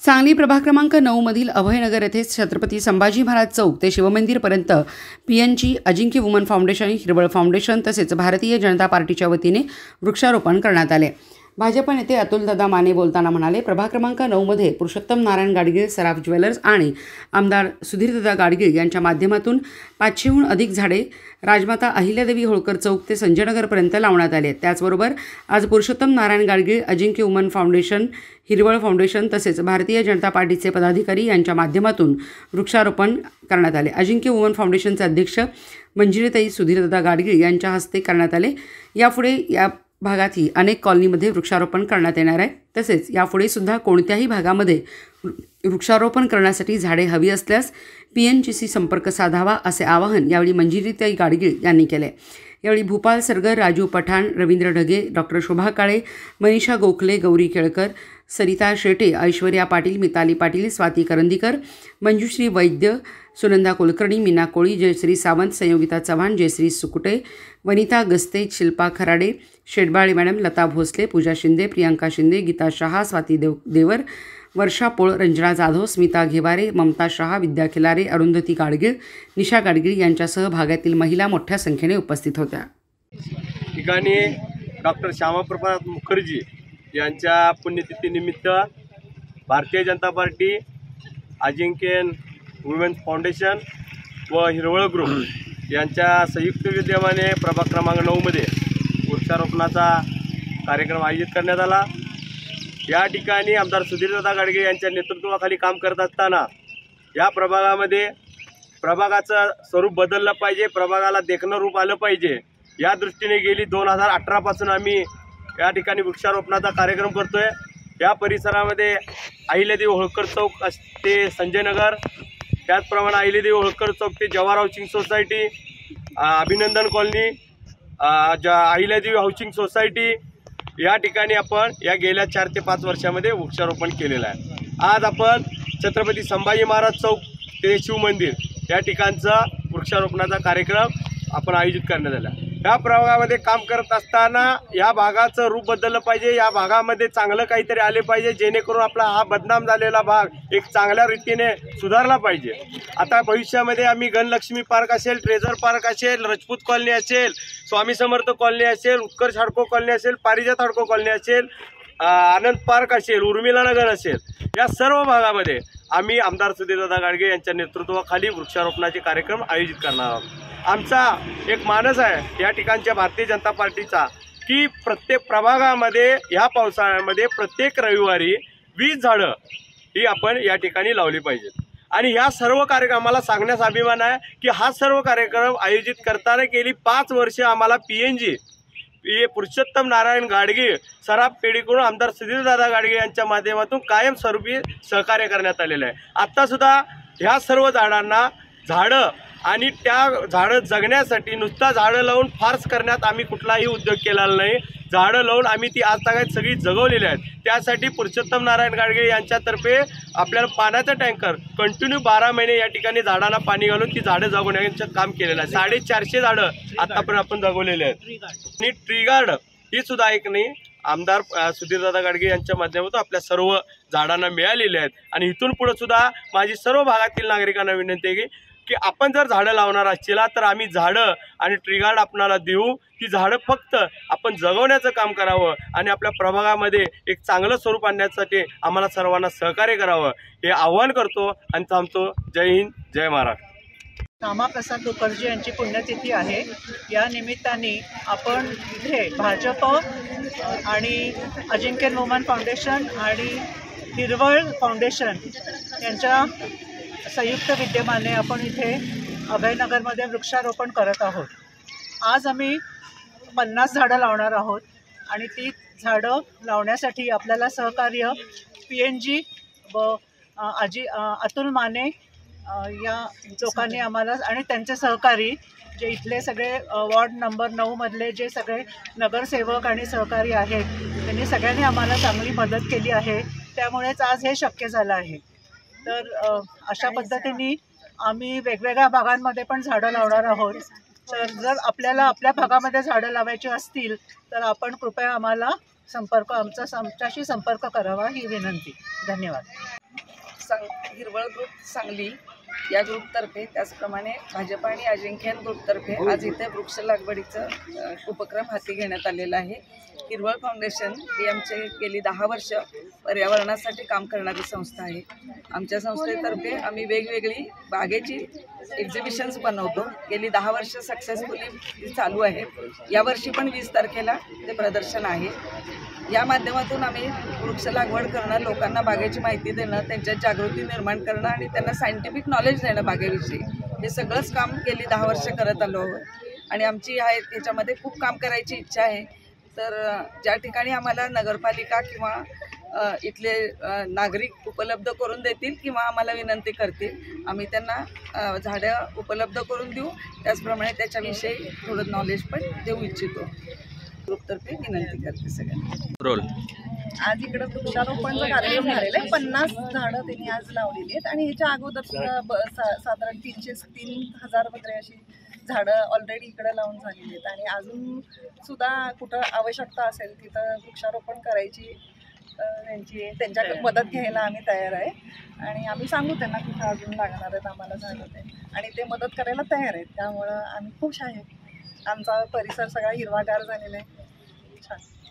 सांगली प्रभाग क्रमांक 9 मधील अभयनगर येथे छत्रपती संभाजी महाराज चौक ते शिवमंदिरपर्यंत PNG, Ajinkya woman foundation, Hirval foundation तसेच भारतीय जनता पार्टीच्या वतीने वृक्षारोपण करण्यात आले। भाजप नेते अतुलदादा माने बोलताना म्हणाले, प्रभाग क्रमांक 9 मध्ये पुरुषोत्तम नारायण गाडगीळ सराफ ज्वेलर्स आणि आमदार सुधीरदादा गाडगीळ यांच्या माध्यमातून 500हून अधिक झाडे राजमाता अहिल्यादेवी होळकर चौक ते संजयनगरपर्यंत लावण्यात आले। त्याचबरोबर आज Purushottam Narayan Gadgil, Ajinkya woman foundation, Hirval foundation तसेच भारतीय जनता पार्टीचे पदाधिकारी यांच्या माध्यमातून वृक्षारोपण करण्यात आले। अजिंक्य वुमन फाउंडेशनचे अध्यक्ष मंजिरीताई सुधीरदादा गाडगीळ यांच्या हस्ते करण्यात आले। यापुढे या भागातही अनेक कॉलनीमध्ये वृक्षारोपण करण्यात येणार आहे। तसेच यापुढे सुद्धा कोणत्याही भागामध्ये वृक्षारोपण करण्यासाठी झाडे हवी असल्यास पीएनजीशी संपर्क साधावा असे आवाहन यावेळी मंजिरीताई गाडगीळ यांनी केले। यावेळी भूपाल सरगर, राजू पठाण, रवींद्र ढगे, डॉक्टर शोभा काळे, मनीषा गोखले, गौरी केळकर, सरिता शेटे, ऐश्वर्या पाटील, मिताली पाटील, स्वाती करंदीकर, मंजुश्री वैद्य, सुनंदा कुलकर्णी, मीना कोळी, जयश्री सावंत, संयोगिता चव्हाण, जयश्री सुकुटे, वनिता गस्ते, शिल्पा खराडे, शेडबाळे मॅडम, लता भोसले, पूजा शिंदे, प्रियंका शिंदे, गीता शहा, स्वाती देवर, वर्षा पोळ, रंजना जाधव, स्मिता घेवारे, ममता शहा, विद्या खिलारे, अरुंधती गाडगीळ, निशा गाडगीळ यांच्यासह भागातील महिला मोठ्या संख्येने उपस्थित होत्या। ठिकाणी डॉक्टर श्यामाप्रसाद मुखर्जी यांच्या पुण्यतिथीनिमित्त Bharatiya Janata party, Ajinkya women foundation व हिरवळ ग्रुप यांच्या संयुक्त विद्यमाने प्रभाग क्रमांक 9 मध्ये वृक्षारोपणाचा कार्यक्रम आयोजित करण्यात आला। या ठिकाणी आमदार सुधीरदादा गाडगीळ यांच्या नेतृत्वाखाली काम करत असताना या प्रभागामध्ये प्रभागाचं स्वरूप बदललं पाहिजे, प्रभागाला देखणं रूप आलं पाहिजे या दृष्टीने गेली 2018 पासून आम्ही या ठिकाणी वृक्षारोपणाचा कार्यक्रम करतोय। या परिसरामध्ये अहिल्यादेवी होळकर चौक ते संजयनगर, त्याचप्रमाणे अहिल्यादेवी होळकर चौक ते Jawahar housing society, Abhinandan colony, Ahilyadevi housing society या ठिकाणी आपण या गेल्या 4 ते 5 वर्षामध्ये वृक्षारोपण केलेलं आहे। आज आपण छत्रपती संभाजी महाराज चौक ते शिवमंदिर या ठिकाणचा वृक्षारोपणाचा कार्यक्रम आपण आयोजित करण्यात आला। या प्रभागामध्ये काम करत असताना या भागाचं रूप बदललं पाहिजे, या भागामध्ये चांगलं काहीतरी आले पाहिजे, जेणेकरून आपला हा बदनाम झालेला भाग एक चांगल्या रीतीने सुधारला पाहिजे। आता भविष्यामध्ये आम्ही गणलक्ष्मी पार्क असेल, ट्रेझर पार्क असेल, राजपूत कॉलनी असेल, स्वामी समर्थ कॉलनी असेल, उत्कर्ष हडको कॉलनी असेल, पारिजात हडको कॉलनी असेल, आनंद पार्क असेल, उर्मिला नगर असेल, या सर्व भागामध्ये आम्ही आमदार सुधीरदादा गाडगीळ यांच्या नेतृत्वाखाली वृक्षारोपणाचे कार्यक्रम आयोजित करणार आहोत। आमचा एक मानस आहे या ठिकाणच्या भारतीय जनता पार्टीचा की प्रत्येक प्रभागामध्ये या पावसाळ्यामध्ये प्रत्येक रविवारी 20 झाडं ही आपण या ठिकाणी लावली पाहिजेत। आणि ह्या सर्व कार्यक्रमाला सांगण्यास अभिमान आहे की हा सर्व कार्यक्रम आयोजित करताना गेली 5 वर्षे आम्हाला पीएनजी पुरुषोत्तम नारायण गाडगीळ सराफ पेढीकडून आमदार सुधीरदादा गाडगीळ यांच्या माध्यमातून कायमस्वरूपी सहकार्य करण्यात आलेलं आहे। आत्तासुद्धा ह्या सर्व झाडांना झाडं आणि त्या झाडं जगण्यासाठी नुसता झाडं लावून फार्स करण्यात आम्ही कुठलाही उद्योग केलेला नाही। झाडं लावून आम्ही ती आज तागायत सगळी जगवलेली आहेत। त्यासाठी पुरुषोत्तम नारायण गाडगीळ यांच्यातर्फे आपल्याला पाण्याचा टँकर कंटिन्यू 12 महिने या ठिकाणी झाडांना पाणी घालून ती झाडं जगवण्याचं काम केलेलं आहे। 450 झाडं आतापर्यंत आपण जगवलेले आहेत। आणि ट्री गार्डन ही सुद्धा एक नाही आमदार सुधीरदादा गाडगीळ यांच्या माध्यमातून आपल्या सर्व झाडांना मिळालेले आहेत। आणि इथून पुढे सुद्धा माझी सर्व भागातील नागरिकांना विनंती आहे की आपण जर झाडं लावणार असतील तर आम्ही झाडं आणि ट्री गार्ड आपणाला देऊ। ती झाडं फक्त आपण जगवण्याचं काम करावं आणि आपल्या प्रभागामध्ये एक चांगलं स्वरूप आणण्यासाठी आम्हाला सर्वांना सहकार्य करावं हे आवाहन करतो आणि थांबतो। जय हिंद, जय महाराष्ट्र। श्यामाप्रसाद मुखर्जी यांची पुण्यतिथी आहे। या निमित्ताने आपण इथे भाजप आणि अजिंक्य वुमन फाउंडेशन आणि हिरवळ फाउंडेशन यांच्या संयुक्त विद्यमाने आपण इथे अभयनगरमध्ये वृक्षारोपण करत आहोत। आज आम्ही 50 झाडं लावणार आहोत आणि ती झाडं लावण्यासाठी आपल्याला सहकार्य पीएनजी व अतुल माने या लोकांनी आम्हाला आणि त्यांचे सहकारी जे इथले सगळे वॉर्ड नंबर 9 मधले जे सगळे नगरसेवक आणि सहकारी आहेत त्यांनी सगळ्यांनी आम्हाला चांगली मदत केली आहे। त्यामुळेच आज हे शक्य झालं आहे। तर अशा पद्धतीने आम्ही वेगवेगळ्या भागांमध्ये पण झाडं लावणार आहोत। तर जर आपल्याला आपल्या भागामध्ये झाडं लावायची असतील तर आपण कृपया आम्हाला आमच्याशी संपर्क करावा ही विनंती। धन्यवाद। हिरवळ ग्रुप सांगली या ग्रुपतर्फे, त्याचप्रमाणे भाजप आणि अजिंक्यन ग्रुपतर्फे आज इथे वृक्ष लागवडीचं उपक्रम हाती घेण्यात आलेला आहे. हिरवळ फाउंडेशन ही आमचे गेली 10 वर्ष पर्यावरणासाठी काम करणारी संस्था आहे. आमच्या संस्थेतर्फे आम्ही वेगवेगळी बागेची एक्झिबिशन्स बनवतो. गेली 10 वर्ष सक्सेसफुली चालू आहे. यावर्षी पण 20 तारखेला ते प्रदर्शन आहे. या माध्यमातून आम्ही वृक्ष लागवड करणं, लोकांना बागेची माहिती देणं, त्यांच्यात जागृती निर्माण करणं आणि त्यांना सायंटिफिक नॉलेज देणं बागेविषयी, हे सगळंच काम गेली 10 वर्ष करत आलो आहोत. आणि आमची याच्यामध्ये खूप काम करायची इच्छा आहे. तर ज्या ठिकाणी आम्हाला नगरपालिका किंवा इथले नागरिक उपलब्ध करून देतील किंवा आम्हाला विनंती करतील, आम्ही त्यांना झाडं उपलब्ध करून देऊ. त्याचप्रमाणे त्याच्याविषयी थोडं नॉलेज पण देऊ इच्छितो. ग्रुपतर्फे विनंती करते सगळ्यांना. आज इकडं वृक्षारोपणचा कार्यक्रम झालेला आहे. 50 झाडं त्यांनी आज लावलेली आहेत आणि ह्याच्या अगोदर साधारण 3,000 वगैरे अशी झाडं ऑलरेडी इकडं लावून झालेली आहेत. आणि अजून सुद्धा कुठं आवश्यकता असेल तिथं वृक्षारोपण करायची त्यांच्याकडे मदत घ्यायला आम्ही तयार आहे. आणि आम्ही सांगू त्यांना कुठं अजून लागणार आहेत आम्हाला झाडं ते, आणि ते मदत करायला तयार आहेत. त्यामुळं आम्ही खुश आहे. आमचा परिसर सगळा हिरवागार झालेला आहे. छान.